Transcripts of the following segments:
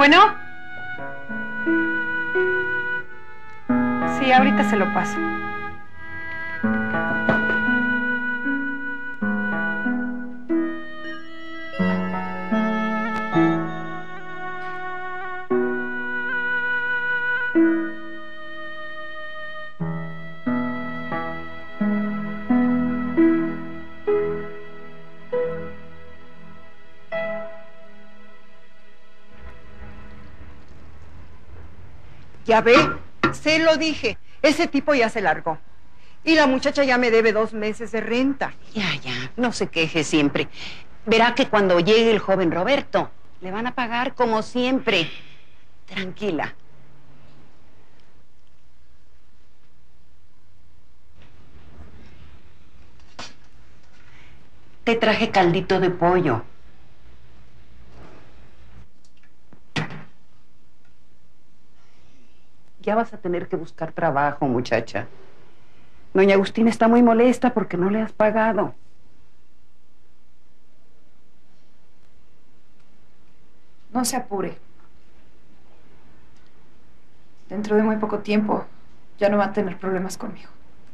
Bueno. Sí, ahorita se lo paso. Ya ve, se lo dije. Ese tipo ya se largó. Y la muchacha ya me debe 2 meses de renta. Ya, no se queje siempre. Verá que cuando llegue el joven Roberto, le van a pagar como siempre. Tranquila. Te traje caldito de pollo. Ya vas a tener que buscar trabajo, muchacha. Doña Agustina está muy molesta porque no le has pagado. No se apure. Dentro de muy poco tiempo ya no va a tener problemas conmigo.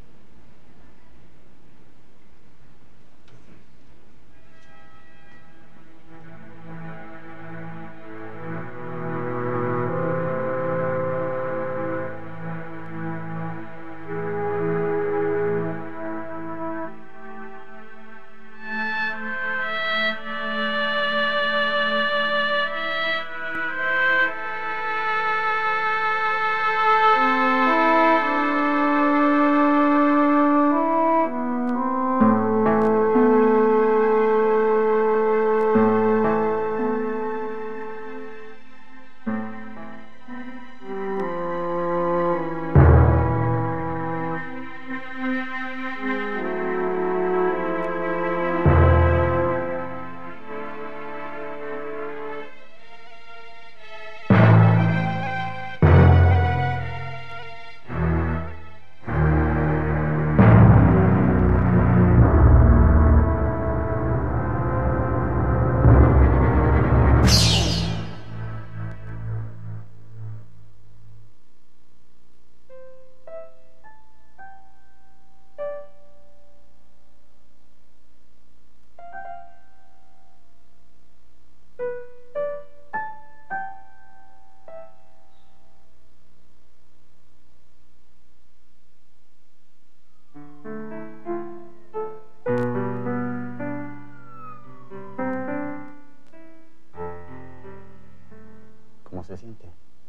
¿Cómo se siente?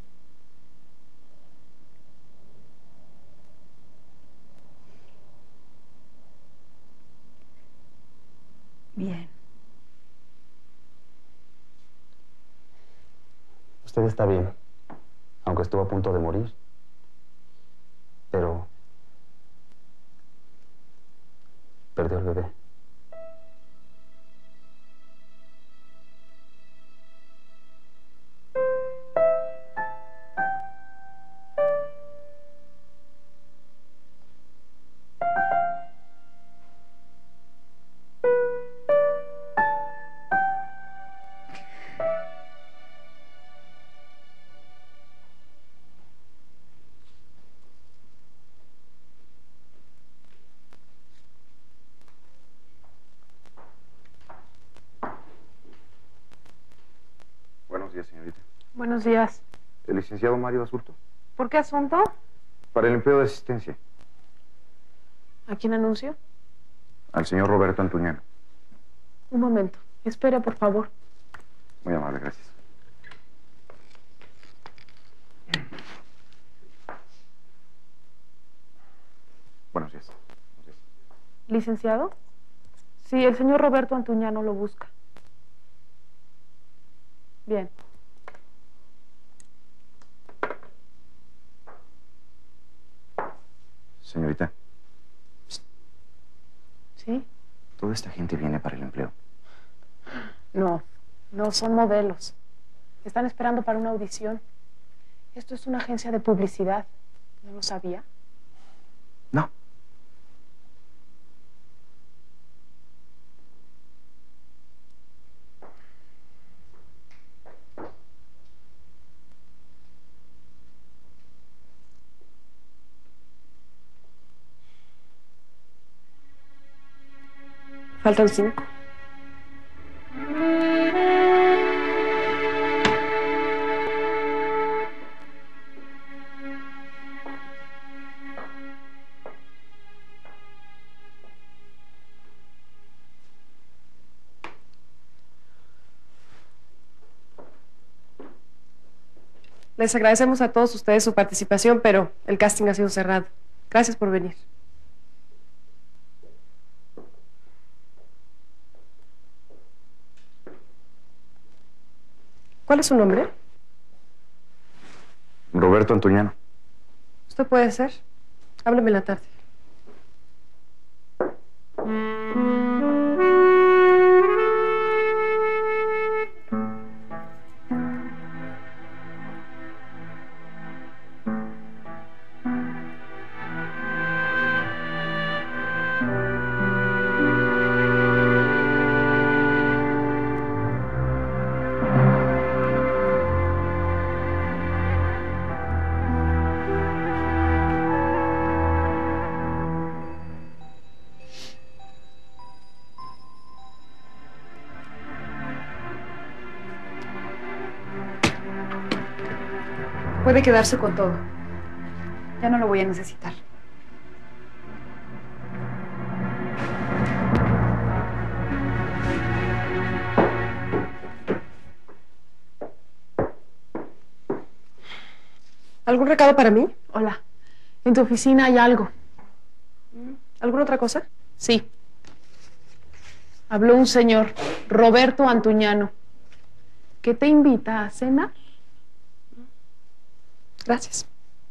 Bien. Usted está bien, aunque estuvo a punto de morir. Pero perdió el bebé. Buenos días, señorita. Buenos días. ¿El licenciado Mario Basurto? ¿Por qué asunto? Para el empleo de asistencia. ¿A quién anuncio? Al señor Roberto Antuñano. Un momento. Espere, por favor. Muy amable, gracias. Buenos días. Buenos días. ¿Licenciado? Sí, el señor Roberto Antuñano lo busca. Bien. Señorita. ¿Sí? Toda esta gente viene para el empleo. No son modelos. Están esperando para una audición. Esto es una agencia de publicidad. ¿No lo sabía? No. Faltan 5. Les agradecemos a todos ustedes su participación, pero el casting ha sido cerrado. Gracias por venir. ¿Cuál es su nombre? Roberto Antuñano. ¿Usted puede ser? Hábleme en la tarde. Puede quedarse con todo. Ya no lo voy a necesitar. ¿Algún recado para mí? Hola. En tu oficina hay algo. ¿Alguna otra cosa? Sí. Habló un señor, Roberto Antuñano, que te invita a cenar. Gracias.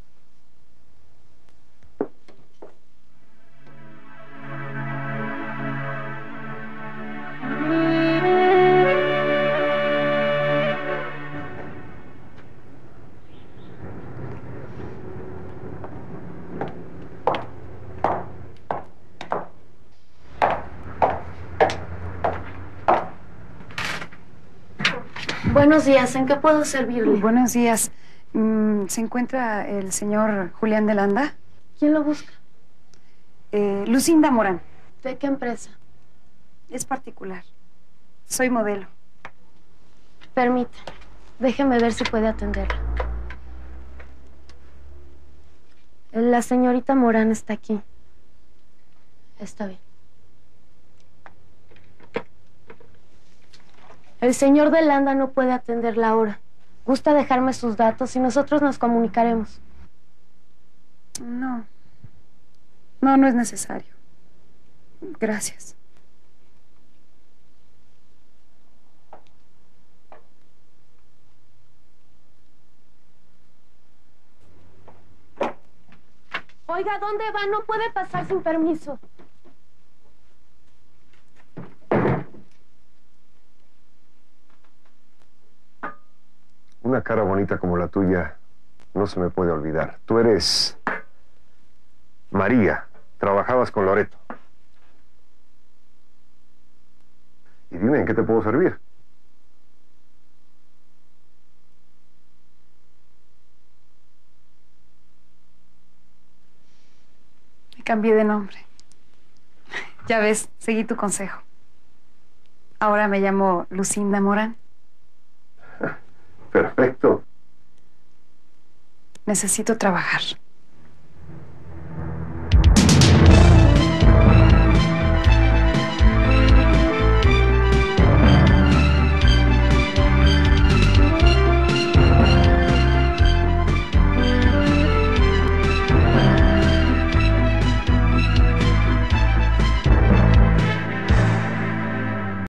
Buenos días, ¿en qué puedo servirle? Buenos días. ¿Se encuentra el señor Julián de Landa? ¿Quién lo busca? Lucinda Morán. ¿De qué empresa? Es particular. Soy modelo. Permítame. Déjeme ver si puede atenderla. La señorita Morán está aquí. Está bien. El señor de Landa no puede atenderla ahora. ¿Gusta dejarme sus datos y nosotros nos comunicaremos? No. No es necesario. Gracias. Oiga, ¿dónde va? No puede pasar sin permiso. Una cara bonita como la tuya no se me puede olvidar. Tú eres María. Trabajabas con Loreto. Y dime, ¿en qué te puedo servir? Me cambié de nombre. Ya ves, seguí tu consejo. Ahora me llamo Lucinda Morán. Perfecto. Necesito trabajar.